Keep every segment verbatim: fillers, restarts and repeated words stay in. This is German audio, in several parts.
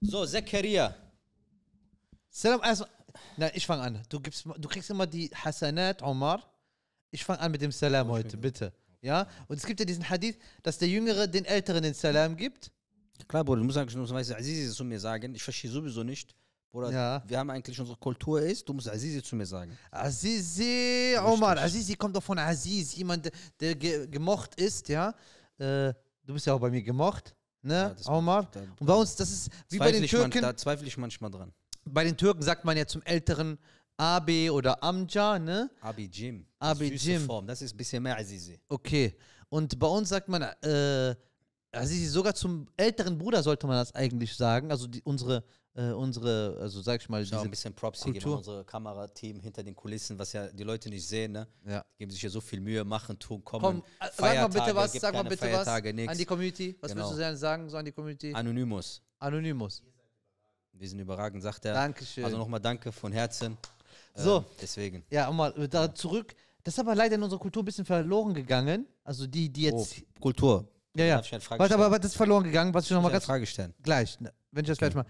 So, Zakaria. Salam, also, nein, ich fange an. Du, gibst, du kriegst immer die Hasanat, Omar. Ich fange an mit dem Salam Oh, heute, bitte. Ja? Und es gibt ja diesen Hadith, dass der Jüngere den Älteren den Salam gibt. Klar, Bruder, du musst eigentlich nur Azizi zu mir sagen. Ich verstehe sowieso nicht. Bruder, Ja. wir haben eigentlich unsere Kultur ist, du musst Azizi zu mir sagen. Azizi, Omar. Azizi kommt doch von Aziz, jemand, der ge gemocht ist, ja. Äh, du bist ja auch bei mir gemocht, ne, Ja, das- Omar. da- Und bei uns, das ist wie bei Zweifle den ich man, Türken. da zweifle ich manchmal dran. Bei den Türken sagt man ja zum Älteren Abi oder Amca, ne? Abi Jim. Abi Süße Jim. Form. Das ist ein bisschen mehr Azizi. Okay. Und bei uns sagt man, äh, Azizi, sogar zum älteren Bruder sollte man das eigentlich sagen. Also die, unsere, äh, unsere, also sag ich mal, Ich auch diese ein bisschen Props hier geben Kultur. an unsere Kamerateam hinter den Kulissen, was ja die Leute nicht sehen, ne? Ja. Die geben sich ja so viel Mühe, machen, tun, kommen. Komm, äh, sag mal Feiertage, bitte was, gibt sag mal keine bitte Feiertage, was nix. an die Community. Was Genau. willst du sagen, so an die Community? Anonymous. Anonymous. Wir sind überragend, sagt er. Dankeschön. Also nochmal danke von Herzen. So. Ähm, deswegen. Ja, um mal da zurück. Das ist aber leider in unserer Kultur ein bisschen verloren gegangen. Also die, die jetzt. Oh, Kultur. Ja, ja. Darf ich eine Frage Warte, stellen? aber das ist verloren gegangen, was ich nochmal Darf ich ganz eine Frage stellen. gleich, ne, wenn ich das Okay. gleich mal.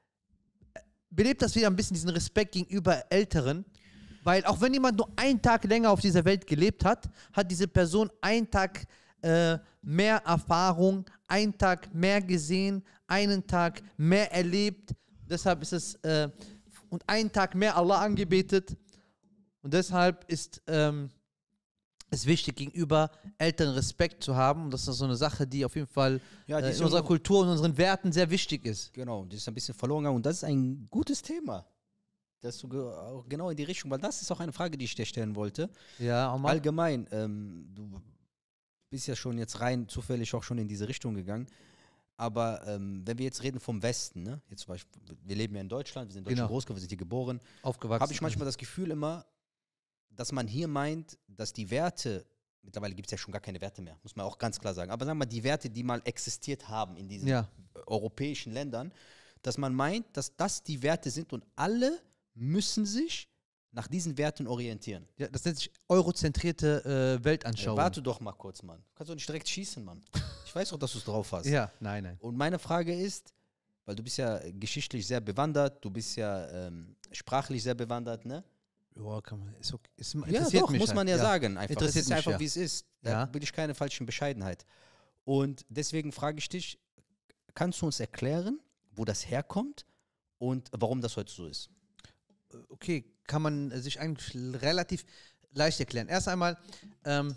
Belebt das wieder ein bisschen diesen Respekt gegenüber Älteren, weil auch wenn jemand nur einen Tag länger auf dieser Welt gelebt hat, hat diese Person einen Tag äh, mehr Erfahrung, einen Tag mehr gesehen, einen Tag mehr erlebt. Deshalb ist es äh, und einen Tag mehr Allah angebetet. Und deshalb ist ähm, es wichtig, gegenüber Älteren Respekt zu haben. Und das ist so eine Sache, die auf jeden Fall Ja, die äh, ist in unserer irgendwo- Kultur und unseren Werten sehr wichtig ist. Genau, das ist ein bisschen verloren gegangen und das ist ein gutes Thema. Das ist so ge- auch genau in die Richtung, weil das ist auch eine Frage, die ich dir stellen wollte. Ja, Omar. Allgemein, ähm, du bist ja schon jetzt rein zufällig auch schon in diese Richtung gegangen. Aber ähm, wenn wir jetzt reden vom Westen, ne? Jetzt zum Beispiel, wir leben ja in Deutschland, wir sind in Deutschland Genau. groß geworden, wir sind hier geboren, Aufgewachsen. habe ich manchmal das Gefühl immer, dass man hier meint, dass die Werte, mittlerweile gibt es ja schon gar keine Werte mehr, muss man auch ganz klar sagen, aber sagen wir mal, die Werte, die mal existiert haben in diesen Ja. europäischen Ländern, dass man meint, dass das die Werte sind und alle müssen sich nach diesen Werten orientieren. Ja, das nennt sich eurozentrierte äh, Ja, Weltanschauung. warte doch mal kurz, Mann. Du kannst doch nicht direkt schießen, Mann. Ich weiß doch, dass du es drauf hast. Ja, nein, nein. Und meine Frage ist, weil du bist ja geschichtlich sehr bewandert, du bist ja ähm, sprachlich sehr bewandert, ne? Ja, kann man. Ist okay. Ist, Ja, interessiert doch, mich muss halt. man ja, sagen. Einfach. Interessiert das ist mich, einfach, ja. wie es ist. Da Ja. will ich keine falschen Bescheidenheit. Und deswegen frage ich dich, kannst du uns erklären, wo das herkommt und warum das heute so ist? Okay, kann man sich eigentlich relativ leicht erklären. Erst einmal, ähm,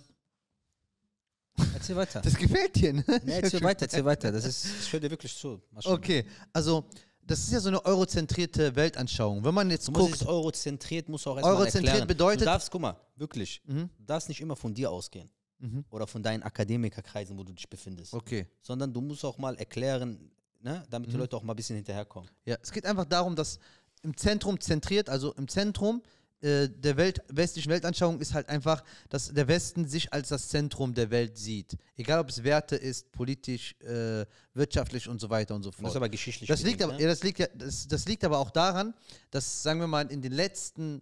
Erzähl weiter. das gefällt dir, ne? Nee, erzähl weiter, erzähl weiter. Das ist, ich höre dir wirklich zu. Maschallah. Okay, also, das ist ja so eine eurozentrierte Weltanschauung. Wenn man jetzt Du musst guckt, es eurozentriert, musst du auch erstmal Eurozentriert erklären. bedeutet- Du darfst, guck mal, wirklich, Mhm. du darfst nicht immer von dir ausgehen. Mhm. Oder von deinen Akademikerkreisen, wo du dich befindest. Okay. Sondern du musst auch mal erklären, ne, damit die Mhm. Leute auch mal ein bisschen hinterherkommen. Ja, es geht einfach darum, dass im Zentrum zentriert, also im Zentrum äh, der Welt, westlichen Weltanschauung ist halt einfach, dass der Westen sich als das Zentrum der Welt sieht. Egal ob es Werte ist, politisch, äh, wirtschaftlich und so weiter und so Und das fort. ist aber geschichtlich. Das liegt, bedingt, aber, ne? ja, das, liegt ja, das, das liegt aber auch daran, dass, sagen wir mal, in den letzten,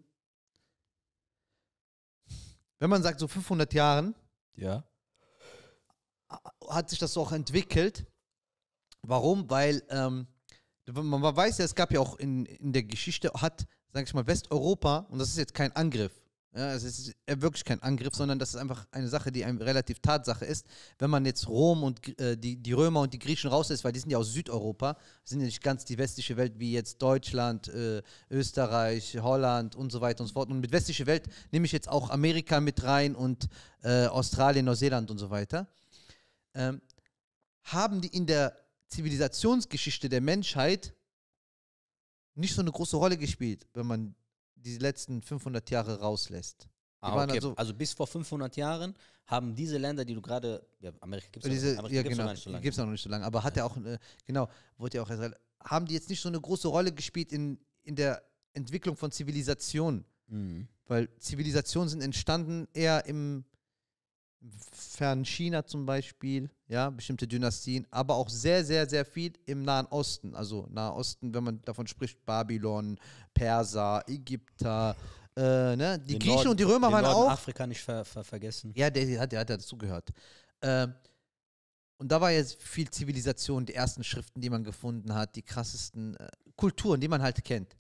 wenn man sagt so fünfhundert Jahren, Ja. hat sich das so auch entwickelt. Warum? Weil ähm, man man weiß ja, es gab ja auch in, in der Geschichte, hat, sag ich mal, Westeuropa, und das ist jetzt kein Angriff, ja, es ist äh, wirklich kein Angriff, sondern das ist einfach eine Sache, die einem relativ Tatsache ist. Wenn man jetzt Rom und äh, die, die Römer und die Griechen rauslässt, weil die sind ja aus Südeuropa, sind ja nicht ganz die westliche Welt wie jetzt Deutschland, äh, Österreich, Holland und so weiter und so fort. Und mit westliche Welt nehme ich jetzt auch Amerika mit rein und äh, Australien, Neuseeland und so weiter. Ähm, haben die in der Zivilisationsgeschichte der Menschheit nicht so eine große Rolle gespielt, wenn man die letzten fünfhundert Jahre rauslässt. Die Ah, waren okay. also- Also bis vor fünfhundert Jahren haben diese Länder, die du gerade, ja, Amerika gibt es Diese, Amerika ja, gibt's noch genau, gar nicht so lange. gibt es noch nicht so lange, aber hat ja auch, äh, genau, wurde ja auch, erst- haben die jetzt nicht so eine große Rolle gespielt in, in der Entwicklung von Zivilisationen, Mhm. weil Zivilisationen sind entstanden eher im fernen China zum Beispiel, ja, bestimmte Dynastien, aber auch sehr, sehr, sehr viel im Nahen Osten. Also Nahen Osten, wenn man davon spricht, Babylon, Perser, Ägypter, äh, ne? Die Den Griechen Norden- und die Römer den waren Norden auch. Afrika nicht ver ver vergessen. Ja, der, der, hat, der hat dazugehört. Ähm, und da war jetzt viel Zivilisation, die ersten Schriften, die man gefunden hat, die krassesten äh, Kulturen, die man halt kennt.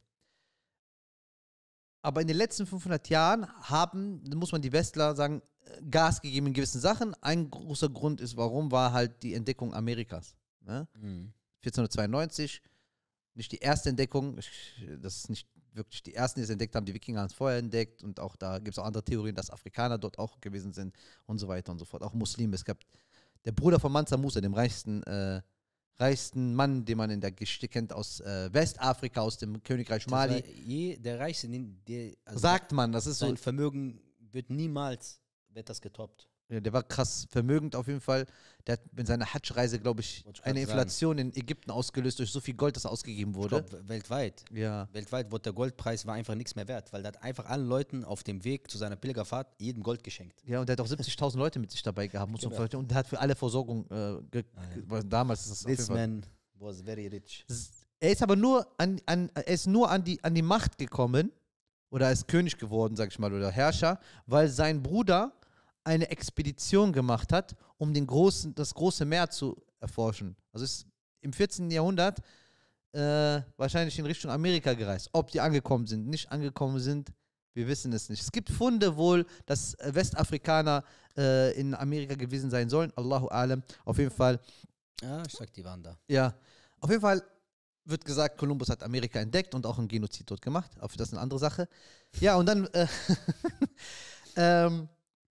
Aber in den letzten fünfhundert Jahren haben, muss man die Westler sagen, Gas gegeben in gewissen Sachen. Ein großer Grund ist, warum, war halt die Entdeckung Amerikas. Ne? Mhm. vierzehnhundertzweiundneunzig, nicht die erste Entdeckung, das ist nicht wirklich die ersten, die es entdeckt haben, die Wikinger haben es vorher entdeckt und auch da gibt es auch andere Theorien, dass Afrikaner dort auch gewesen sind und so weiter und so fort. Auch Muslime. Es gab der Bruder von Mansa Musa, dem reichsten, äh, reichsten Mann, den man in der Geschichte kennt, aus äh, Westafrika, aus dem Königreich Mali. Je, der reichste, der, also sagt man, das ist sein so. Vermögen wird niemals, wird das getoppt. Ja, der war krass vermögend auf jeden Fall. Der hat in seiner Hajj-Reise, glaube ich, ich eine Inflation sagen. in Ägypten ausgelöst durch so viel Gold, das ausgegeben wurde. Ich glaub, weltweit. Ja. Weltweit wurde der Goldpreis war einfach nichts mehr wert, weil der hat einfach allen Leuten auf dem Weg zu seiner Pilgerfahrt jedem Gold geschenkt. Ja, und der hat auch siebzigtausend Leute mit sich dabei gehabt, muss genau. man vorstellen. Und der hat für alle Versorgung, äh, ge- ah, ja. damals ist das This man was very rich. Er ist aber nur an, an, er ist nur an die, an die Macht gekommen, oder er ist König geworden, sag ich mal, oder Herrscher, weil sein Bruder eine Expedition gemacht hat, um den großen, das große Meer zu erforschen. Also ist im vierzehnten Jahrhundert äh, wahrscheinlich in Richtung Amerika gereist. Ob die angekommen sind, nicht angekommen sind, wir wissen es nicht. Es gibt Funde wohl, dass Westafrikaner äh, in Amerika gewesen sein sollen. Allahu Alam. Auf jeden Fall. Ja, ich sag, die waren da. Ja, auf jeden Fall wird gesagt, Kolumbus hat Amerika entdeckt und auch einen Genozid dort gemacht. Aber das ist eine andere Sache. Ja, und dann äh, ähm,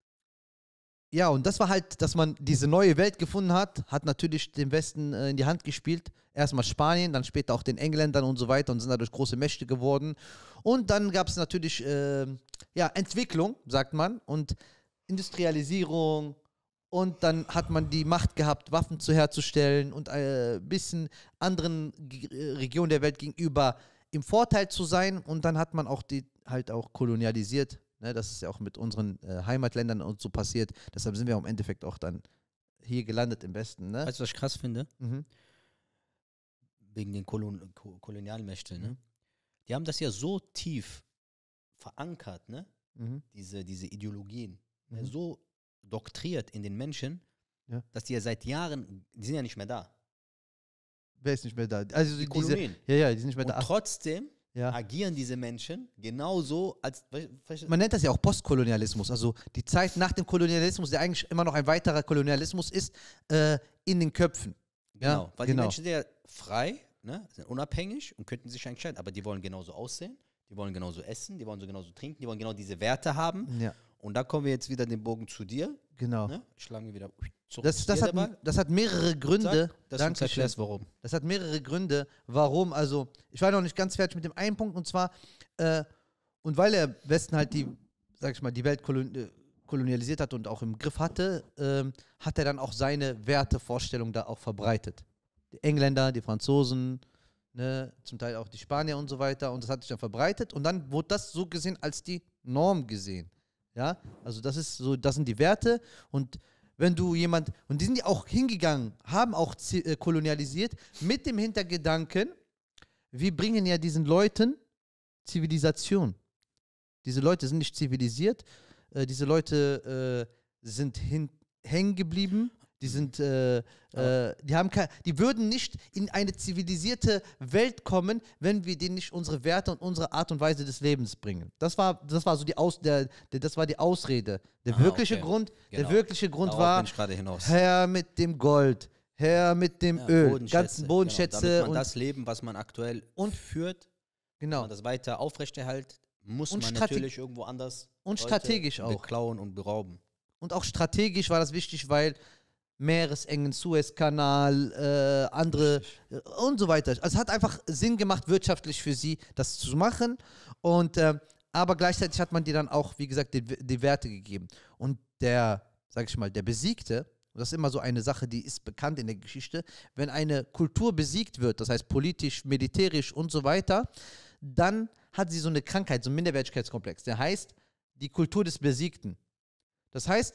ja, und das war halt, dass man diese neue Welt gefunden hat, hat natürlich dem Westen äh, in die Hand gespielt. Erstmal Spanien, dann später auch den Engländern und so weiter und sind dadurch große Mächte geworden. Und dann gab es natürlich äh, ja, Entwicklung, sagt man, und Industrialisierung. Und dann hat man die Macht gehabt, Waffen zu herzustellen und ein äh, bisschen anderen G- Regionen der Welt gegenüber im Vorteil zu sein. Und dann hat man auch die halt auch kolonialisiert. Ne, das ist ja auch mit unseren äh, Heimatländern und so passiert. Deshalb sind wir im Endeffekt auch dann hier gelandet im Westen. Ne? Weißt du, was ich krass finde? Mhm. Wegen den Kolon Ko Kolonialmächten, ne? Die haben das ja so tief verankert, ne? Mhm. Diese, diese Ideologien. Mhm. Ne? So doktriert in den Menschen, ja. dass die ja seit Jahren, die sind ja nicht mehr da. Wer ist nicht mehr da? Also die diese, Kolonien. Ja, ja, die sind nicht mehr und da. Trotzdem ja. agieren diese Menschen genauso als... Man nennt das ja auch Postkolonialismus, also die Zeit nach dem Kolonialismus, der eigentlich immer noch ein weiterer Kolonialismus ist, äh, in den Köpfen. Genau, ja? weil genau. die Menschen sind ja frei, ne, sind unabhängig und könnten sich entscheiden, aber die wollen genauso aussehen, die wollen genauso essen, die wollen so genauso trinken, die wollen genau diese Werte haben. Ja. Und da kommen wir jetzt wieder den Bogen zu dir. Genau. Ne? Schlagen wir wieder zurück das, zu das, dir hat, dabei. das hat mehrere Gründe. Sag, dass Danke du uns erklärst, warum. Das hat mehrere Gründe, warum. Also, ich war noch nicht ganz fertig mit dem einen Punkt, und zwar, äh, und weil der Westen halt die, sag ich mal, die Welt kolon, äh, kolonialisiert hat und auch im Griff hatte, äh, hat er dann auch seine Wertevorstellung da auch verbreitet. Die Engländer, die Franzosen, ne, zum Teil auch die Spanier und so weiter, und das hat sich dann verbreitet und dann wurde das so gesehen als die Norm gesehen. Ja, also das ist so, das sind die Werte, und wenn du jemand, und die sind ja auch hingegangen, haben auch äh, kolonialisiert mit dem Hintergedanken, wir bringen ja diesen Leuten Zivilisation. Diese Leute sind nicht zivilisiert, äh, diese Leute äh, sind hängen geblieben. Die sind, äh, äh, die haben kein, die würden nicht in eine zivilisierte Welt kommen, wenn wir denen nicht unsere Werte und unsere Art und Weise des Lebens bringen. Das war, das war so die Aus, der, der, das war die Ausrede. Der Aha, wirkliche okay. Grund, Genau. der wirkliche Grund Darauf war, bin ich gerade hinaus. Herr mit dem Gold, Herr mit dem Ja, Öl, Bodenschätze, ganzen Bodenschätze genau. Damit man und das Leben, was man aktuell und führt, genau. wenn man das weiter aufrechterhält, muss Und man strate- natürlich irgendwo anders und Leute strategisch auch. beklauen und berauben. Und auch strategisch war das wichtig, weil Meeresengen, Suezkanal, äh, andere äh, und so weiter. Also es hat einfach Sinn gemacht, wirtschaftlich für sie das zu machen. Und, äh, aber gleichzeitig hat man dir dann auch, wie gesagt, die, die Werte gegeben. Und der, sag ich mal, der Besiegte, und das ist immer so eine Sache, die ist bekannt in der Geschichte, wenn eine Kultur besiegt wird, das heißt politisch, militärisch und so weiter, dann hat sie so eine Krankheit, so einen Minderwertigkeitskomplex. Der heißt die Kultur des Besiegten. Das heißt,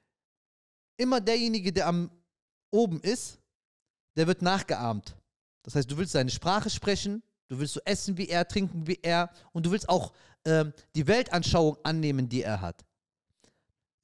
immer derjenige, der am oben ist, der wird nachgeahmt. Das heißt, du willst seine Sprache sprechen, du willst so essen wie er, trinken wie er, und du willst auch ähm, die Weltanschauung annehmen, die er hat.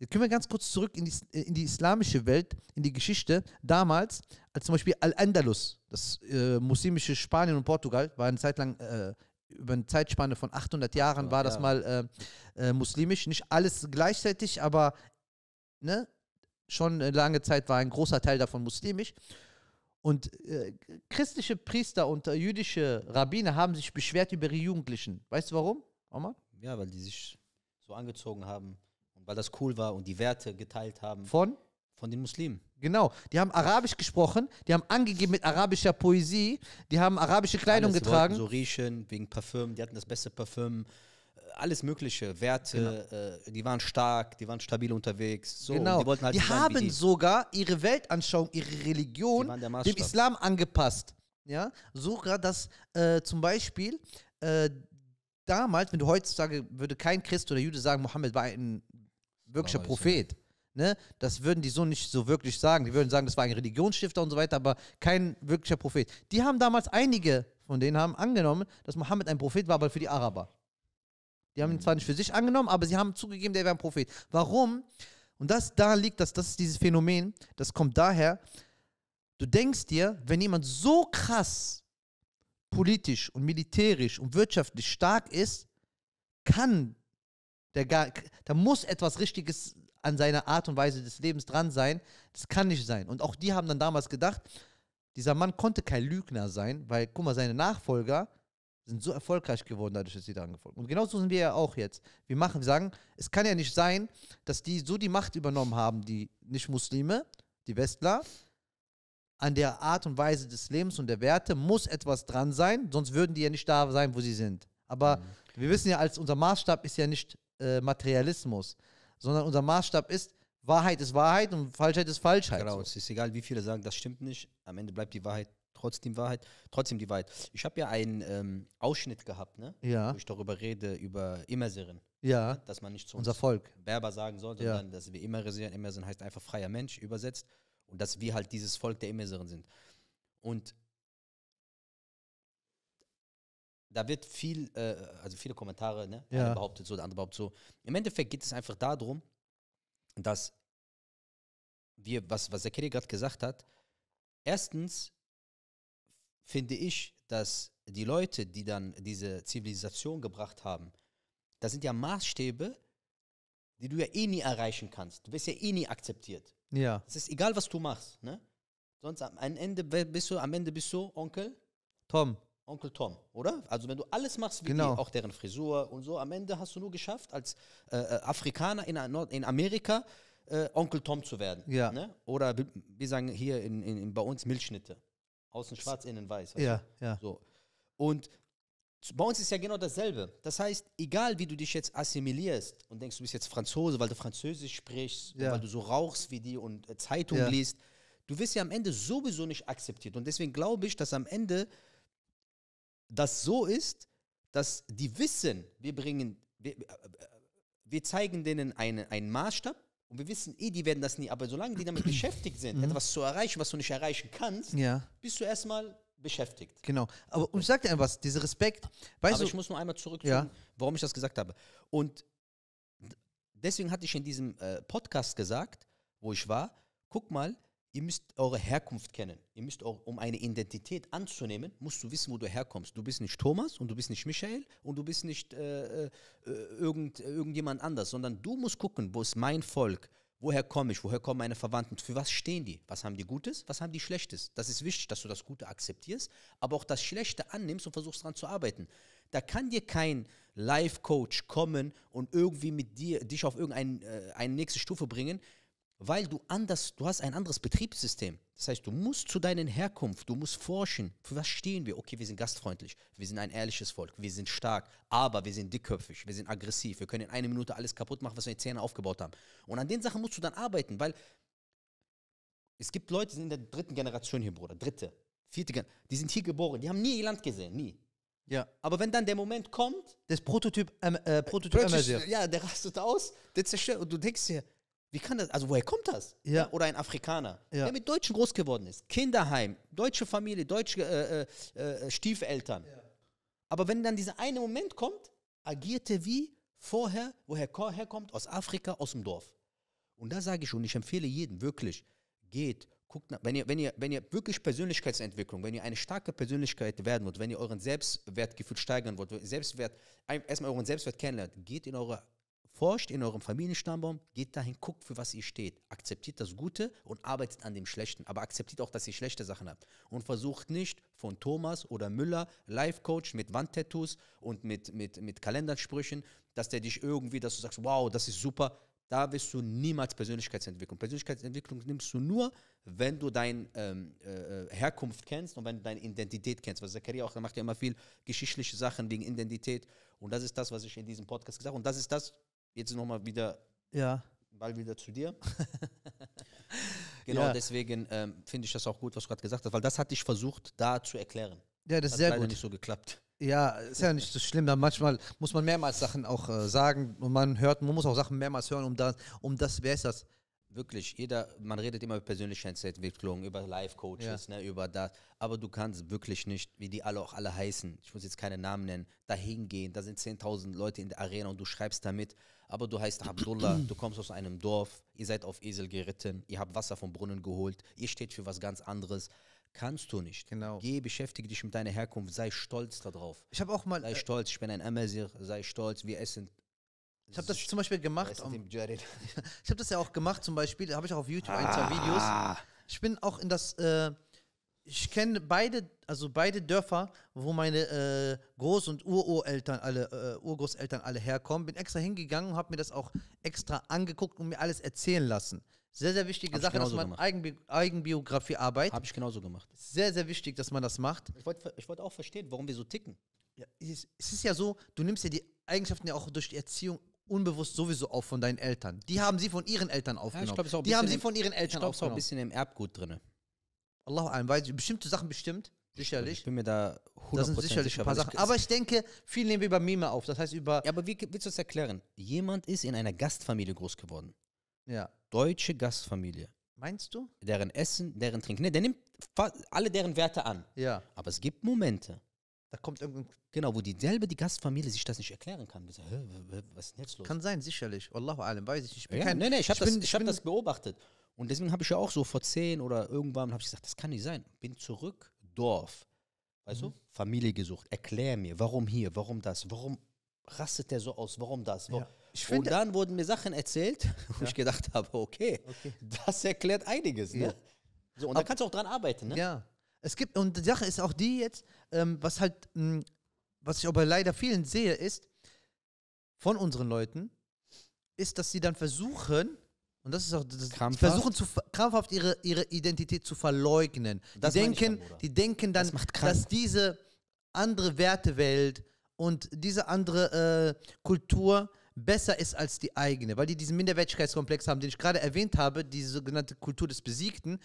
können wir ganz kurz zurück in die, in die islamische Welt, in die Geschichte. Damals, als zum Beispiel Al-Andalus, das äh, muslimische Spanien und Portugal, war eine Zeit lang, äh, über eine Zeitspanne von achthundert Jahren war das ja. mal äh, äh, muslimisch. Nicht alles gleichzeitig, aber ne, schon eine lange Zeit war ein großer Teil davon muslimisch. Und äh, christliche Priester und äh, jüdische Rabbiner haben sich beschwert über ihre Jugendlichen. Weißt du warum, Omar? Ja, weil die sich so angezogen haben und weil das cool war und die Werte geteilt haben Von? von den Muslimen. Genau, die haben Arabisch gesprochen, die haben angegeben mit arabischer Poesie, die haben arabische Kleidung Alles, die getragen. wollten so riechen, wegen Parfüm, die hatten das beste Parfüm, äh, alles mögliche, Werte, äh, die waren stark, die waren stabil unterwegs. So, genau, und die wollten halt die so sein wie haben die. sogar ihre Weltanschauung, ihre Religion Die waren der dem Maßstab. Islam angepasst. Ja, sogar, dass äh, zum Beispiel äh, damals, wenn du heutzutage, würde kein Christ oder Jude sagen, Mohammed war ein wirklicher Aber ist Prophet. Ne? Das würden die so nicht so wirklich sagen. Die würden sagen, das war ein Religionsstifter und so weiter, aber kein wirklicher Prophet. Die haben damals, einige von denen haben angenommen, dass Mohammed ein Prophet war, aber für die Araber. Die haben ihn zwar nicht für sich angenommen, aber sie haben zugegeben, der wäre ein Prophet. Warum? Und das, daran liegt, dass das ist dieses Phänomen, das kommt daher, du denkst dir, wenn jemand so krass politisch und militärisch und wirtschaftlich stark ist, kann der gar, da muss etwas Richtiges an seiner Art und Weise des Lebens dran sein. Das kann nicht sein. Und auch die haben dann damals gedacht, dieser Mann konnte kein Lügner sein, weil, guck mal, seine Nachfolger sind so erfolgreich geworden, dadurch, dass sie daran gefolgt. Und genauso sind wir ja auch jetzt. Wir machen, wir sagen, es kann ja nicht sein, dass die so die Macht übernommen haben, die Nicht-Muslime, die Westler. An der Art und Weise des Lebens und der Werte muss etwas dran sein, sonst würden die ja nicht da sein, wo sie sind. Aber Mhm. wir wissen ja, als unser Maßstab ist ja nicht äh, Materialismus, sondern unser Maßstab ist, Wahrheit ist Wahrheit und Falschheit ist Falschheit. Genau, So. es ist egal, wie viele sagen, das stimmt nicht. Am Ende bleibt die Wahrheit trotzdem Wahrheit, trotzdem die Wahrheit. Ich habe ja einen ähm, Ausschnitt gehabt, ne? Ja, wo ich darüber rede, über Immerserin. ja, Dass man nicht zu unser uns Volk. Berber sagen soll, Ja. sondern dass wir Immersin sind. Immersin heißt einfach freier Mensch, übersetzt. Und dass wir halt dieses Volk der Immersin sind. Und da wird viel, äh, also viele Kommentare, ne? Ja. Einer behauptet so, der andere behauptet so. Im Endeffekt geht es einfach darum, dass wir, was, was der Kelly gerade gesagt hat, erstens finde ich, dass die Leute, die dann diese Zivilisation gebracht haben, das sind ja Maßstäbe, die du ja eh nie erreichen kannst. Du wirst ja eh nie akzeptiert. Ja, Es ist egal, was du machst, ne? Sonst am Ende bist du, am Ende bist du Onkel, Tom. Onkel Tom, oder? Also wenn du alles machst wie Genau. die, auch deren Frisur und so, am Ende hast du nur geschafft, als äh, äh, Afrikaner in, Nord in Amerika äh, Onkel Tom zu werden. Ja. Ne? Oder wir- wir sagen hier in, in, in, bei uns Milchschnitte. Außen schwarz, innen weiß. weißt Ja, du? ja. So. Und z- bei uns ist ja genau dasselbe. Das heißt, egal wie du dich jetzt assimilierst und denkst, du bist jetzt Franzose, weil du Französisch sprichst, Ja. und weil du so rauchst wie die und äh, Zeitung Ja. liest, du wirst ja am Ende sowieso nicht akzeptiert. Und deswegen glaube ich, dass am Ende das so ist, dass die wissen, wir bringen, wir, äh, wir zeigen denen eine, einen Maßstab und wir wissen eh, die werden das nie, aber solange die damit beschäftigt sind, etwas zu erreichen, was du nicht erreichen kannst, Ja, bist du erstmal beschäftigt. genau. Aber und ich sag dir etwas, dieser Respekt, weißt Aber du, ich muss nur einmal zurück, Ja. warum ich das gesagt habe. Und d- deswegen hatte ich in diesem äh, Podcast gesagt, wo ich war, guck mal, ihr müsst eure Herkunft kennen. Ihr müsst auch, um eine Identität anzunehmen, musst du wissen, wo du herkommst. Du bist nicht Thomas und du bist nicht Michael und du bist nicht äh, äh, irgend, irgendjemand anders, sondern du musst gucken, wo ist mein Volk, woher komme ich, woher kommen meine Verwandten, für was stehen die, was haben die Gutes, was haben die Schlechtes. Das ist wichtig, dass du das Gute akzeptierst, aber auch das Schlechte annimmst und versuchst daran zu arbeiten. Da kann dir kein Life-Coach kommen und irgendwie mit dir, dich auf irgendeine äh, eine nächste Stufe bringen, weil du anders, du hast ein anderes Betriebssystem. Das heißt, du musst zu deiner Herkunft, du musst forschen, für was stehen wir? Okay, wir sind gastfreundlich, wir sind ein ehrliches Volk, wir sind stark, aber wir sind dickköpfig, wir sind aggressiv, wir können in einer Minute alles kaputt machen, was wir in zehn Jahren aufgebaut haben. Und an den Sachen musst du dann arbeiten, weil es gibt Leute, die sind in der dritten Generation hier, Bruder, dritte, vierte Generation, die sind hier geboren, die haben nie ihr Land gesehen, nie. ja, Aber wenn dann der Moment kommt, das Prototyp, ähm, äh, Prototyp plötzlich, Amazir. ja, der rastet aus, der zerstört und du denkst dir, wie kann das, also woher kommt das? Ja. Oder ein Afrikaner, Ja. der mit Deutschen groß geworden ist, Kinderheim, deutsche Familie, deutsche äh, äh, äh, Stiefeltern. Aber wenn dann dieser eine Moment kommt, agiert er wie vorher, woher ko- herkommt, aus Afrika, aus dem Dorf. Und da sage ich, und ich empfehle jedem wirklich, geht, guckt nach, wenn ihr, wenn ihr, wenn ihr wirklich Persönlichkeitsentwicklung, wenn ihr eine starke Persönlichkeit werden wollt, wenn ihr euren Selbstwertgefühl steigern wollt, Selbstwert, erstmal euren Selbstwert kennenlernt, geht in eure, forscht in eurem Familienstammbaum, geht dahin, guckt, für was ihr steht. Akzeptiert das Gute und arbeitet an dem Schlechten. Aber akzeptiert auch, dass ihr schlechte Sachen habt. Und versucht nicht von Thomas oder Müller, Life-Coach mit Wandtattoos und mit, mit, mit Kalendersprüchen, dass der dich irgendwie, dass du sagst, wow, das ist super. Da wirst du niemals Persönlichkeitsentwicklung. Persönlichkeitsentwicklung nimmst du nur, wenn du deine ähm, äh, Herkunft kennst und wenn du deine Identität kennst. Was Zakaria auch, er macht ja immer viel geschichtliche Sachen wegen Identität. Und das ist das, was ich in diesem Podcast gesagt habe. Und das ist das, jetzt nochmal wieder, Ja. Ball wieder zu dir. Genau, Ja. deswegen ähm, finde ich das auch gut, was du gerade gesagt hast, weil das hatte ich versucht, da zu erklären. Ja, das ist Hat sehr leider gut. nicht so geklappt. Ja, ist ja nicht so schlimm. Dann manchmal muss man mehrmals Sachen auch äh, sagen und man hört, man muss auch Sachen mehrmals hören, um das, um das, wer ist das? Wirklich, jeder, man redet immer über Persönlichkeitsentwicklung, über Life-Coaches, Ja. ne, über das, aber du kannst wirklich nicht, wie die alle auch alle heißen, ich muss jetzt keine Namen nennen, da hingehen, da sind zehntausend Leute in der Arena und du schreibst damit, aber du heißt Abdullah, du kommst aus einem Dorf, ihr seid auf Esel geritten, ihr habt Wasser vom Brunnen geholt, ihr steht für was ganz anderes, kannst du nicht. Genau. Geh, beschäftige dich mit deiner Herkunft, sei stolz darauf. Ich habe auch mal, Sei äh, stolz, ich bin ein Amazir, sei stolz, wir essen. ich habe das zum Beispiel gemacht, Essen um, dem Jared. ich habe das ja auch gemacht, zum Beispiel, habe ich auch auf YouTube ein, zwei Videos. Ah. Ich bin auch in das, äh, ich kenne beide, also beide Dörfer, wo meine äh, Groß- und Urureltern alle, äh, Urgroßeltern alle herkommen. Bin extra hingegangen und habe mir das auch extra angeguckt und mir alles erzählen lassen. Sehr, sehr wichtige Hab ich Sache, dass genauso man gemacht. Eigenbi Eigenbiografiearbeit. Habe ich genauso gemacht. Sehr, sehr wichtig, dass man das macht. Ich wollte ich wollt auch verstehen, warum wir so ticken. Ja, es, es ist ja so, du nimmst ja die Eigenschaften ja auch durch die Erziehung unbewusst sowieso auf von deinen Eltern. Die haben sie von ihren Eltern aufgenommen. glaub, es ist auch ein die haben bisschen sie im- von ihren Ich Eltern glaube, es ist auch ein aufgenommen. bisschen im Erbgut drin. Allahu alam, weil bestimmte Sachen bestimmt, sicherlich. Ich bin mir da Das hundert sind Prozent sicherlich sicher. ein paar weil Sachen. ich, Aber ich denke, viel nehmen wir über Mime auf. Das heißt über. ja, aber wie willst du das erklären? Jemand ist in einer Gastfamilie groß geworden. Ja. Deutsche Gastfamilie. Meinst du? Deren Essen, deren Trinken. Ne, der nimmt fa- alle deren Werte an. Ja. Aber es gibt Momente, Da kommt irgendein. genau, wo die selbe die Gastfamilie sich das nicht erklären kann. Wir sagen, hä, w- w- was ist denn jetzt los? Kann sein, sicherlich. Allahu alam, weiß ich nicht. Ich bin Ja, kein. nee, nee, ich habe ich bin- das, ich ich hab bin- das beobachtet. Und deswegen habe ich ja auch so vor zehn oder irgendwann habe ich gesagt, das kann nicht sein. Bin zurück, Dorf. Weißt Mhm. du? Familie gesucht. Erklär mir, warum hier, warum das, warum rastet der so aus, warum das? Warum? Ja. Ich Und finde. dann wurden mir Sachen erzählt, wo Ja. ich gedacht habe, okay, Okay. das erklärt einiges. Ne? Ja. So, und da Aber- kannst du auch dran arbeiten. Ne? Ja. Es gibt, und die Sache ist auch die jetzt, ähm, was halt, mh, was ich aber leider vielen sehe, ist, von unseren Leuten, ist, dass sie dann versuchen, und das ist auch, das, die Krampfhaft? versuchen zu, ver- krampfhaft ihre, ihre Identität zu verleugnen. Die Das meine ich denken, dann, Bruder. die denken dann, Das macht krank. dass diese andere Wertewelt und diese andere äh, Kultur besser ist als die eigene, weil die diesen Minderwertigkeitskomplex haben, den ich gerade erwähnt habe, diese sogenannte Kultur des Besiegten.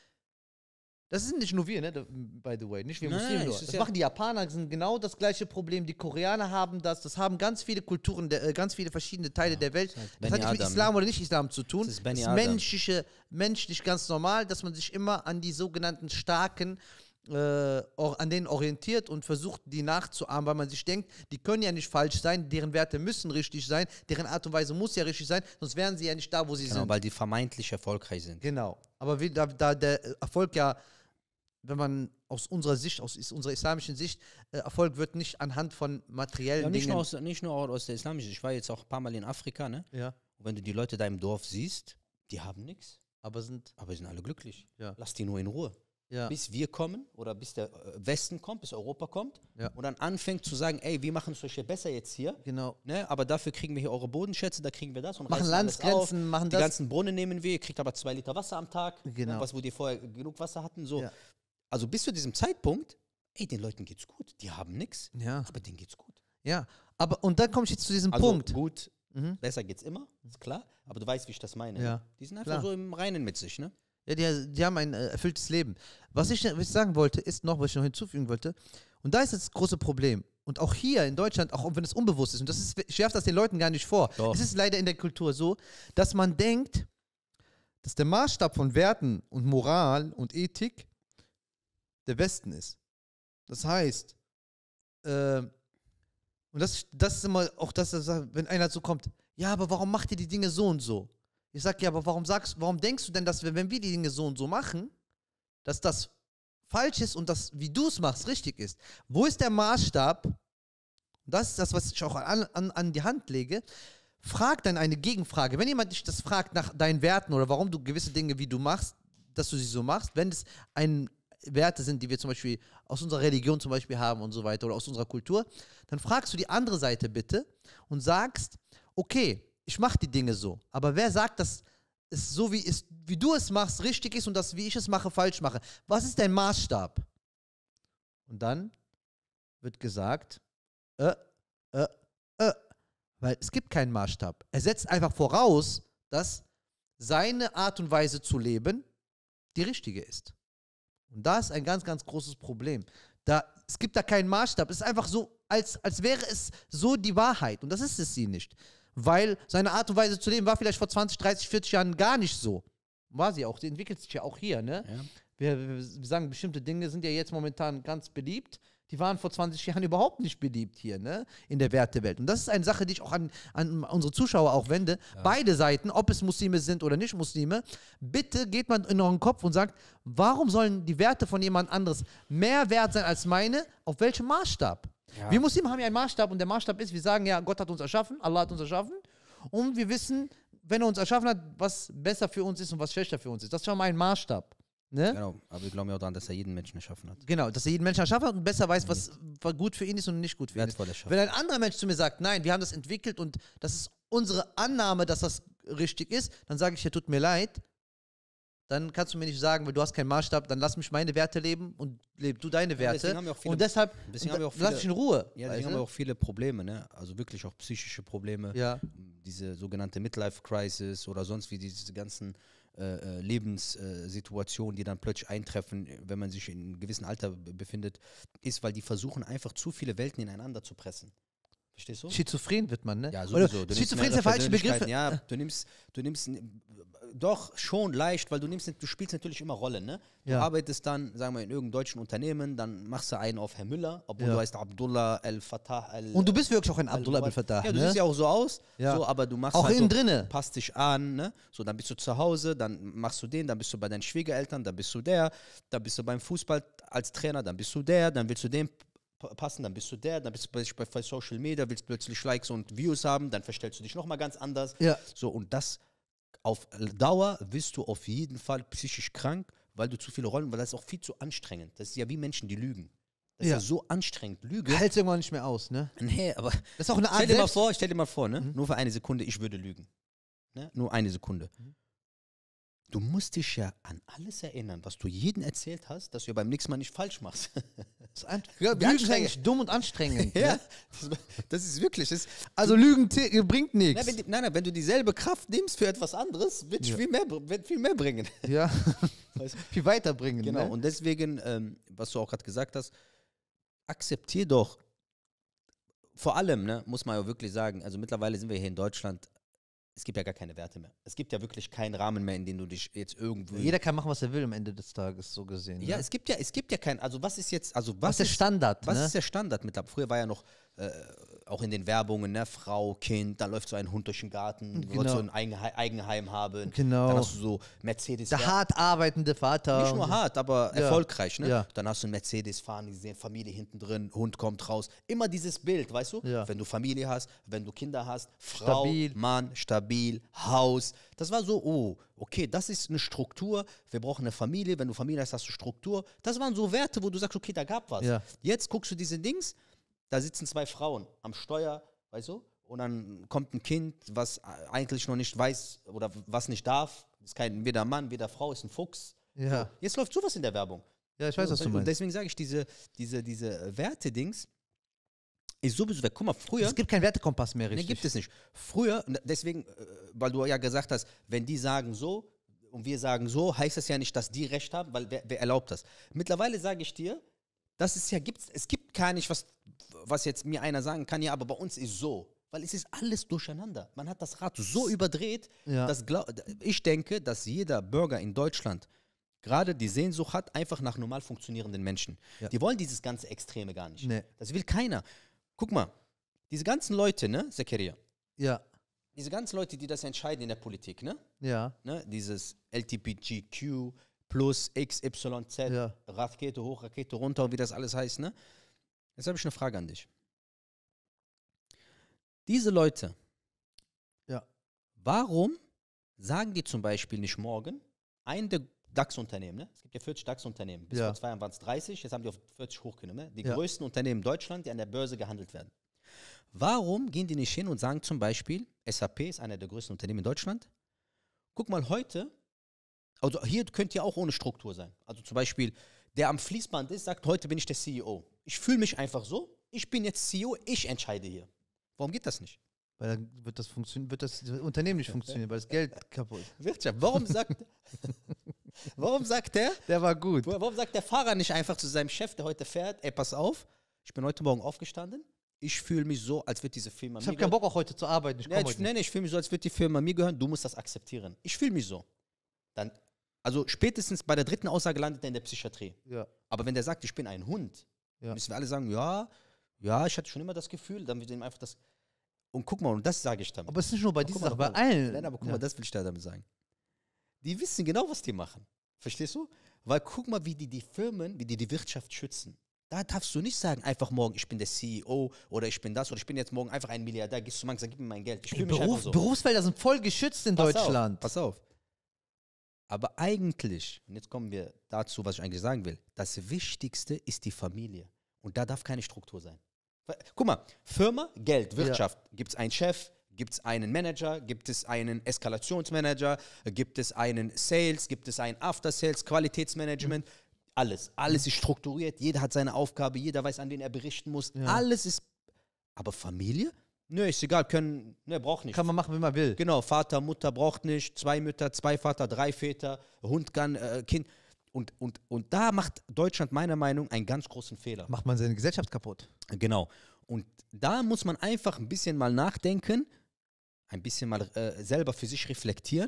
Das sind nicht nur wir, ne? da- by the way, nicht wir Nein, Muslime nein, nur. es ist Das ja- machen die Japaner, das sind genau das gleiche Problem. Die Koreaner haben das, das haben ganz viele Kulturen, der, äh, ganz viele verschiedene Teile der Welt. das heißt Das Bani hat nicht mit Adam, Islam oder nicht Islam zu tun. Das ist Bani ist Adam. menschliche, menschlich ganz normal, dass man sich immer an die sogenannten starken, äh, or- an denen orientiert und versucht, die nachzuahmen, weil man sich denkt, die können ja nicht falsch sein, deren Werte müssen richtig sein, deren Art und Weise muss ja richtig sein, sonst wären sie ja nicht da, wo sie Genau, sind. weil die vermeintlich erfolgreich sind. Genau. Aber wie, da, da der Erfolg ja, wenn man aus unserer Sicht, aus is- unserer islamischen Sicht, äh, Erfolg wird nicht anhand von materiellen Ja, nicht, Dingen. nur aus, nicht nur aus der islamischen. Ich war jetzt auch ein paar Mal in Afrika, ne? Ja, Und wenn du die Leute da im Dorf siehst, die haben nichts, aber sind, aber die sind alle glücklich. Ja. Lass die nur in Ruhe. ja, Bis wir kommen oder bis der äh, Westen kommt, bis Europa kommt Ja. und dann anfängt zu sagen, ey, wir machen es euch hier besser jetzt hier, genau. ne? Aber dafür kriegen wir hier eure Bodenschätze, da kriegen wir das und Machen reißen alles Landesgrenzen, auf. machen Die das. ganzen Brunnen nehmen wir, ihr kriegt aber zwei Liter Wasser am Tag, Genau. ne? Was wo die vorher genug Wasser hatten, so. Ja. Also bis zu diesem Zeitpunkt, ey, den Leuten geht's gut, die haben nichts, Ja, aber denen geht's gut. ja. Aber, und dann komme ich jetzt zu diesem Also Punkt. gut, Mhm. besser geht's immer, ist klar, aber du weißt, wie ich das meine. Ja. Ne? Die sind einfach Klar. so im Reinen mit sich, ne? Ja, die, die haben ein äh, erfülltes Leben. Was ich, was ich sagen wollte, ist noch, was ich noch hinzufügen wollte, und da ist das große Problem. Und auch hier in Deutschland, auch wenn es unbewusst ist, und das ist, ich werfe das den Leuten gar nicht vor, Doch. es ist leider in der Kultur so, dass man denkt, dass der Maßstab von Werten und Moral und Ethik der Westen ist. Das heißt, äh, und das, das ist immer auch das, das, wenn einer so kommt, ja, aber warum macht ihr die Dinge so und so? Ich sage, ja, aber warum sagst, warum denkst du denn, dass wir, wenn wir die Dinge so und so machen, dass das falsch ist und das, wie du es machst, richtig ist? Wo ist der Maßstab? Das ist das, was ich auch an, an, an die Hand lege. Frag dann eine Gegenfrage. Wenn jemand dich das fragt nach deinen Werten oder warum du gewisse Dinge, wie du machst, dass du sie so machst, wenn es ein Werte sind, die wir zum Beispiel aus unserer Religion zum Beispiel haben und so weiter oder aus unserer Kultur, dann fragst du die andere Seite bitte und sagst, okay, ich mache die Dinge so, aber wer sagt, dass es so, wie, es, wie du es machst, richtig ist und das, wie ich es mache, falsch mache? Was ist dein Maßstab? Und dann wird gesagt, äh, äh, äh, weil es gibt keinen Maßstab. Er setzt einfach voraus, dass seine Art und Weise zu leben die richtige ist. Und da ist ein ganz, ganz großes Problem. Da, es gibt da keinen Maßstab. Es ist einfach so, als, als wäre es so die Wahrheit. Und das ist es sie nicht. Weil seine Art und Weise zu leben war vielleicht vor zwanzig, dreißig, vierzig Jahren gar nicht so. War sie auch. Die entwickelt sich ja auch hier. Ne? Ja. Wir, wir, wir sagen, bestimmte Dinge sind ja jetzt momentan ganz beliebt. Die waren vor zwanzig Jahren überhaupt nicht beliebt hier, ne? In der Wertewelt. Und das ist eine Sache, die ich auch an, an unsere Zuschauer auch wende. Ja. Beide Seiten, ob es Muslime sind oder nicht Muslime, bitte geht man in euren Kopf und sagt, warum sollen die Werte von jemand anderes mehr wert sein als meine? Auf welchem Maßstab? Ja. Wir Muslime haben ja einen Maßstab und der Maßstab ist, wir sagen ja, Gott hat uns erschaffen, Allah hat uns erschaffen und wir wissen, wenn er uns erschaffen hat, was besser für uns ist und was schlechter für uns ist. Das ist schon mal ein Maßstab. Ne? Genau, aber wir glauben ja auch daran, dass er jeden Menschen erschaffen hat. Genau, dass er jeden Menschen erschaffen hat und besser weiß, was, was gut für ihn ist und nicht gut für ihn ist. Wenn ein anderer Mensch zu mir sagt, nein, wir haben das entwickelt und das ist unsere Annahme, dass das richtig ist, dann sage ich, ja, tut mir leid, dann kannst du mir nicht sagen, weil du hast keinen Maßstab, dann lass mich meine Werte leben und leb du deine Werte. Ja, viele, und deshalb und da, viele, lass dich in Ruhe. Ja, deswegen haben wir auch viele Probleme, ne? Also wirklich auch psychische Probleme. Ja. Diese sogenannte Midlife-Crisis oder sonst wie diese ganzen Äh, Lebenssituationen, die dann plötzlich eintreffen, wenn man sich in einem gewissen Alter befindet, ist, weil die versuchen einfach zu viele Welten ineinander zu pressen. Verstehst du? Schizophren wird man, ne? Ja, sowieso. Schizophren ist der falsche Begriff. Ja, du nimmst, du nimmst doch schon leicht, weil du nimmst, du spielst natürlich immer Rollen, ne? Du ja. arbeitest dann, sagen wir, in irgendeinem deutschen Unternehmen, dann machst du einen auf Herr Müller, obwohl ja. du heißt Abdullah El-Fattah. El Und du bist wirklich auch ein Abdullah El-Fattah. Ja, du ne? siehst ja auch so aus, ja. so, aber du machst auch halt innen so, drinne. passt dich an, ne? So, dann bist du zu Hause, dann machst du den, dann bist du bei deinen Schwiegereltern, dann bist du der, dann bist du beim Fußball als Trainer, dann bist du der, dann willst du den passen, dann bist du der, dann bist du bei, bei Social Media, willst plötzlich Likes und Views haben, dann verstellst du dich nochmal ganz anders. Ja. So, und das auf Dauer wirst du auf jeden Fall psychisch krank, weil du zu viele Rollen, weil das ist auch viel zu anstrengend. Das ist ja wie Menschen, die lügen. Das ja. ist ja so anstrengend. Lüge. Hältst irgendwann nicht mehr aus, ne? Nee, aber. Das ist auch eine Art stell dir mal Selbst- vor, stell dir mal vor, ne? Mhm. Nur für eine Sekunde, ich würde lügen. Ne? Nur eine Sekunde. Mhm. Du musst dich ja an alles erinnern, was du jedem erzählt hast, dass du beim nächsten Mal nicht falsch machst. Das ist, an- ja, Lügen ist eigentlich dumm und anstrengend. Ja, ne? das, das ist wirklich. Das, Also Lügen t- bringt nichts. na, wenn, die- nein, nein, wenn du dieselbe Kraft nimmst für etwas anderes, wird es Ja. viel, mehr, wird viel mehr bringen. Ja, Weißt du? viel weiterbringen. Genau, Ne? und deswegen, ähm, was du auch gerade gesagt hast, akzeptier doch, vor allem, ne, muss man ja wirklich sagen, also mittlerweile sind wir hier in Deutschland, es gibt ja gar keine Werte mehr. Es gibt ja wirklich keinen Rahmen mehr, in dem du dich jetzt irgendwo... Jeder kann machen, was er will am Ende des Tages, so gesehen. ja, ne? es gibt ja, es gibt ja keinen, also was ist jetzt, also was, Was ist der ist, Standard? was ne? ist der Standard mittlerweile? Früher war ja noch, äh, auch in den Werbungen, ne, Frau, Kind, dann läuft so ein Hund durch den Garten, du Genau. wolltest so ein Eigenheim, Eigenheim haben, Genau. dann hast du so Mercedes. Der hart arbeitende Vater. Nicht nur hart, aber Ja. erfolgreich, ne? Ja. Dann hast du einen Mercedes fahren gesehen, Familie hinten drin, Hund kommt raus. Immer dieses Bild, weißt du? Ja. Wenn du Familie hast, wenn du Kinder hast, Frau, Stabil. Mann, stabil, Haus. Das war so, oh, okay, das ist eine Struktur. Wir brauchen eine Familie. Wenn du Familie hast, hast du Struktur. Das waren so Werte, wo du sagst, okay, da gab was. Ja. Jetzt guckst du diese Dings, da sitzen zwei Frauen am Steuer, weißt du? Und dann kommt ein Kind, was eigentlich noch nicht weiß oder was nicht darf. Ist kein weder Mann, weder Frau, ist ein Fuchs. Ja. Jetzt läuft sowas in der Werbung. ja, ich weiß, was du Und meinst. deswegen sage ich, diese, diese, diese Werte-Dings ist sowieso weg. Guck mal, früher. Es gibt keinen Wertekompass mehr, Nee, richtig. gibt es nicht. Früher, deswegen, äh, weil du ja gesagt hast, wenn die sagen so und wir sagen so, heißt das ja nicht, dass die Recht haben, weil wer, wer erlaubt das? Mittlerweile sage ich dir, das ist ja, gibt's, es gibt gar nicht, was, was jetzt mir einer sagen kann, ja, aber bei uns ist so. Weil es ist alles durcheinander. Man hat das Rad so überdreht, Ja. dass glaub, ich denke, dass jeder Bürger in Deutschland gerade die Sehnsucht hat, einfach nach normal funktionierenden Menschen. Ja. Die wollen dieses ganze Extreme gar nicht. Nee. Das will keiner. Guck mal, diese ganzen Leute, ne, Zakaria, Ja. diese ganzen Leute, die das entscheiden in der Politik, ne? Ja. ne? Dieses L G B T Q plus X Y Z, Ja. Rakete hoch, Rakete runter, wie das alles heißt, ne? Jetzt habe ich eine Frage an dich. Diese Leute, Ja. warum sagen die zum Beispiel nicht morgen, ein der DAX-Unternehmen, ne? Es gibt ja vierzig DAX-Unternehmen, bis Ja. vor zwei Jahren waren es dreißig, jetzt haben die auf vierzig hochgenommen, ne? Die Ja. größten Unternehmen in Deutschland, die an der Börse gehandelt werden. Warum gehen die nicht hin und sagen zum Beispiel, S A P ist einer der größten Unternehmen in Deutschland, guck mal heute, also hier könnt ihr auch ohne Struktur sein. Also zum Beispiel, der am Fließband ist, sagt, heute bin ich der C E O. Ich fühle mich einfach so, ich bin jetzt C E O, ich entscheide hier. Warum geht das nicht? Weil dann wird das funktionieren, wird das Unternehmen nicht funktionieren, weil das Geld kaputt ist. Wirtschaft. Warum sagt, warum sagt der, Der war gut. warum sagt der Fahrer nicht einfach zu seinem Chef, der heute fährt, ey, pass auf, ich bin heute Morgen aufgestanden, ich fühle mich so, als würde diese Firma Ich mir habe keinen gehören. Bock auch heute zu arbeiten. Ich Nee, komm ich, heute nee, nicht. nee, ich fühle mich so, als würde die Firma mir gehören, du musst das akzeptieren. Ich fühle mich so. Dann, also spätestens bei der dritten Aussage landet er in der Psychiatrie. Ja. Aber wenn der sagt, ich bin ein Hund, Ja. müssen wir alle sagen, ja, ja, ich hatte schon immer das Gefühl, dann wird ihm einfach das. Und guck mal, und das sage ich damit. Aber es ist nicht nur bei Aber dieser guck Sache, mal, bei allen. Nein, aber guck ja. mal, das will ich da damit sagen. Die wissen genau, was die machen. Verstehst du? Weil guck mal, wie die die Firmen, wie die die Wirtschaft schützen. Da darfst du nicht sagen, einfach morgen, ich bin der C E O oder ich bin das oder ich bin jetzt morgen einfach ein Milliardär, gehst du morgen, sag, gib mir mein Geld. Ich Die fühle mich Beruf, einfach so. Berufsfelder sind voll geschützt in Pass Deutschland. Auf, pass auf. Aber eigentlich, und jetzt kommen wir dazu, was ich eigentlich sagen will, das Wichtigste ist die Familie. Und da darf keine Struktur sein. Guck mal, Firma, Geld, Wirtschaft. Gibt es einen Chef, gibt es einen Manager, gibt es einen Eskalationsmanager, gibt es einen Sales, gibt es einen After-Sales, Qualitätsmanagement. Alles. Alles ist strukturiert, jeder hat seine Aufgabe, jeder weiß, an wen er berichten muss. Ja. Alles ist. Aber Familie? Nö, ist egal, können, ne, braucht nicht. Kann man machen, wie man will. Genau, Vater, Mutter braucht nicht, zwei Mütter, zwei Vater, drei Väter, Hund kann, äh, Kind. Und, und, und da macht Deutschland meiner Meinung nach einen ganz großen Fehler. Macht man seine Gesellschaft kaputt. Genau. Und da muss man einfach ein bisschen mal nachdenken, ein bisschen mal äh, selber für sich reflektieren.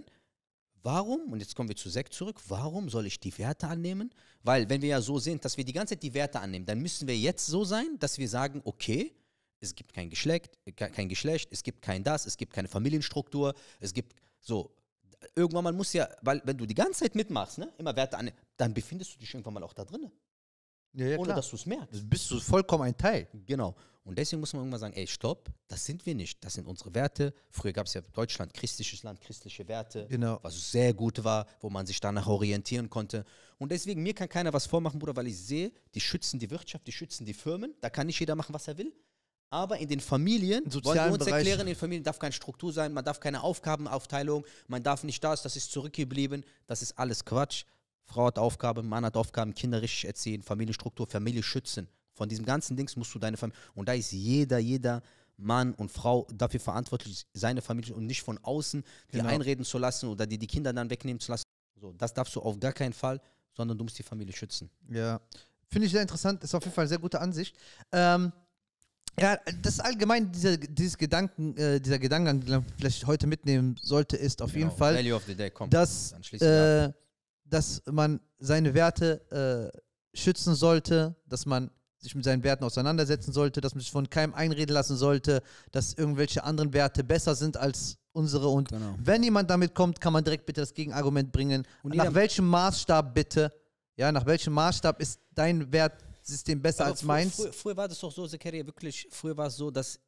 Warum, und jetzt kommen wir zu Sekt zurück, warum soll ich die Werte annehmen? Weil wenn wir ja so sind, dass wir die ganze Zeit die Werte annehmen, dann müssen wir jetzt so sein, dass wir sagen, okay, es gibt kein Geschlecht, kein Geschlecht, es gibt kein das, es gibt keine Familienstruktur, es gibt so, irgendwann mal muss ja, weil wenn du die ganze Zeit mitmachst, ne, immer Werte annehmen, dann befindest du dich irgendwann mal auch da drin, Ja, ja, ohne klar. dass du es merkst. Du bist du vollkommen ein Teil. Genau. Und deswegen muss man irgendwann sagen, ey, stopp, das sind wir nicht, das sind unsere Werte. Früher gab es ja Deutschland, christliches Land, christliche Werte, Genau. was sehr gut war, wo man sich danach orientieren konnte. Und deswegen, mir kann keiner was vormachen, Bruder, weil ich sehe, die schützen die Wirtschaft, die schützen die Firmen, da kann nicht jeder machen, was er will. Aber in den Familien, Im wollen sozialen wir uns Bereich. erklären, in den Familien darf keine Struktur sein, man darf keine Aufgabenaufteilung, man darf nicht das, das ist zurückgeblieben, das ist alles Quatsch. Frau hat Aufgaben, Mann hat Aufgaben, Kinder richtig erziehen, Familienstruktur, Familie schützen. Von diesem ganzen Dings musst du deine Familie, und da ist jeder, jeder Mann und Frau dafür verantwortlich, seine Familie und nicht von außen die Genau. einreden zu lassen oder die, die Kinder dann wegnehmen zu lassen. So, das darfst du auf gar keinen Fall, sondern du musst die Familie schützen. Ja. Finde ich sehr interessant, ist auf jeden Fall eine sehr gute Ansicht. Ähm, ja, das ist allgemein dieser, dieses Gedanken, äh, dieser Gedankengang, den man vielleicht heute mitnehmen sollte, ist auf jeden Fall, Value of the day, komm. dass, dann schließen wir ab. äh, dass man seine Werte äh, schützen sollte, dass man sich mit seinen Werten auseinandersetzen sollte, dass man sich von keinem einreden lassen sollte, dass irgendwelche anderen Werte besser sind als unsere. Und Genau. wenn jemand damit kommt, kann man direkt bitte das Gegenargument bringen. Und nach jeder- welchem Maßstab bitte, ja, nach welchem Maßstab ist dein Wertsystem besser Aber als frü- meins? Früher, früher war das doch so, Zakaria, wirklich, früher war es so, dass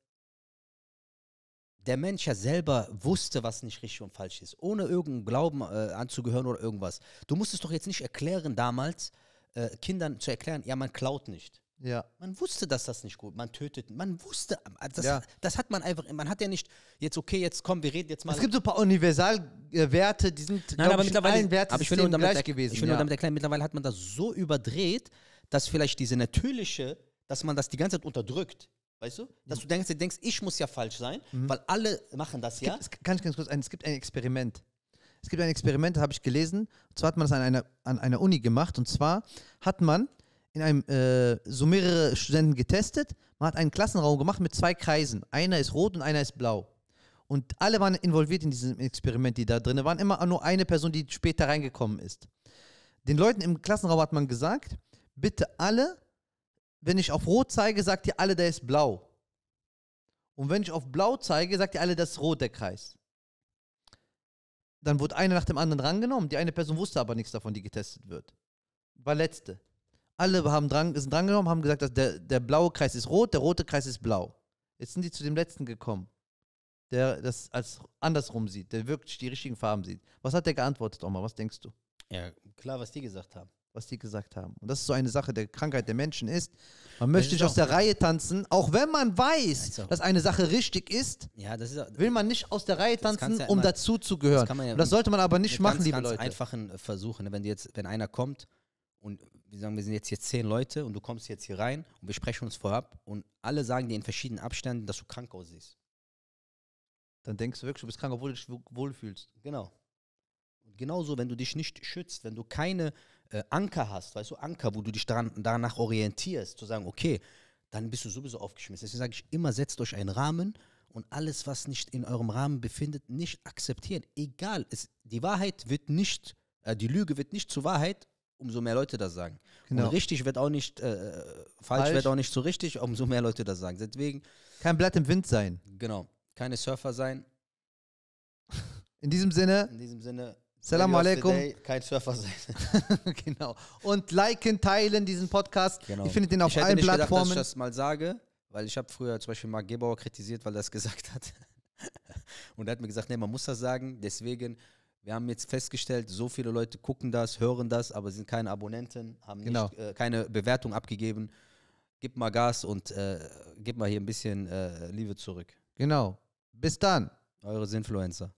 der Mensch ja selber wusste, was nicht richtig und falsch ist, ohne irgendeinen Glauben äh, anzugehören oder irgendwas. Du musstest doch jetzt nicht erklären damals, äh, Kindern zu erklären, ja, man klaut nicht. Ja. Man wusste, dass das nicht gut, man tötet, man wusste, das, Ja. das hat man einfach, man hat ja nicht, jetzt okay, jetzt komm, wir reden jetzt mal. Es gibt so ein paar Universalwerte, die sind, Nein, glaube aber ich, in mittlerweile, allen aber ich will nur Wertesystemen damit, gleich er- gewesen. ich will nur ja. damit erklären, mittlerweile hat man das so überdreht, dass vielleicht diese natürliche, dass man das die ganze Zeit unterdrückt. Weißt du? Dass du denkst, denkst, ich muss ja falsch sein, weil alle machen das ja. Es gibt, kann ich ganz kurz ein, es gibt ein Experiment. Es gibt ein Experiment, das habe ich gelesen. Und zwar hat man das an einer, an einer Uni gemacht. Und zwar hat man in einem, äh, so mehrere Studenten getestet. Man hat einen Klassenraum gemacht mit zwei Kreisen. Einer ist rot und einer ist blau. Und alle waren involviert in diesem Experiment, die da drin waren. Immer nur eine Person, die später reingekommen ist. Den Leuten im Klassenraum hat man gesagt, bitte alle, wenn ich auf rot zeige, sagt ihr alle, der ist blau. Und wenn ich auf blau zeige, sagt ihr alle, das ist rot, der Kreis. Dann wurde einer nach dem anderen rangenommen. Die eine Person wusste aber nichts davon, die getestet wird. War letzte. Alle haben dran, sind drangenommen, haben gesagt, dass der, der blaue Kreis ist rot, der rote Kreis ist blau. Jetzt sind die zu dem letzten gekommen, der das als andersrum sieht, der wirklich die richtigen Farben sieht. Was hat der geantwortet, Omar? Was denkst du? Ja, klar, was die gesagt haben. Was die gesagt haben. Und das ist so eine Sache der Krankheit der Menschen ist, man möchte nicht aus auch- der Reihe tanzen, auch wenn man weiß, ist auch- dass eine Sache richtig ist, Ja, das ist will man nicht aus der Reihe kannst tanzen, ja um immer- dazu zu gehören. das kann man ja Und das sollte man aber nicht mit machen, ganz, liebe ganz Leute. einfachen äh, Versuchen. ne? Wenn die jetzt, wenn einer kommt und wir sagen, wir sind jetzt hier zehn Leute und du kommst jetzt hier rein und wir sprechen uns vorab und alle sagen dir in verschiedenen Abständen, dass du krank aussiehst. Dann denkst du wirklich, du bist krank, obwohl du dich wo- wohlfühlst. Genau. Und genauso, wenn du dich nicht schützt, wenn du keine äh, Anker hast, weißt du, Anker, wo du dich daran, danach orientierst, zu sagen, okay, dann bist du sowieso aufgeschmissen. Deswegen sage ich immer, setzt euch einen Rahmen und alles, was nicht in eurem Rahmen befindet, nicht akzeptieren. Egal, es, die Wahrheit wird nicht, äh, die Lüge wird nicht zur Wahrheit, umso mehr Leute das sagen. Genau. Und richtig wird auch nicht, äh, falsch, Falsch. wird auch nicht so richtig, umso mehr Leute das sagen. Deswegen, Kein Blatt im Wind sein. genau, keine Surfer sein. In diesem Sinne, In diesem Sinne, Salam Value of the alaikum. Day, kein Surfer sein. genau. Und liken, teilen diesen Podcast. Genau. Ihr findet den auf ich hätte allen nicht Plattformen. Gedacht, dass ich das mal sage, weil ich habe früher zum Beispiel Marc Gebauer kritisiert, weil er das gesagt hat. Und er hat mir gesagt, nee, man muss das sagen. Deswegen, wir haben jetzt festgestellt, so viele Leute gucken das, hören das, aber sind keine Abonnenten, haben Genau. nicht, äh, keine Bewertung abgegeben. Gib mal Gas und äh, gib mal hier ein bisschen äh, Liebe zurück. Genau. Bis dann. Eure Sinfluencer.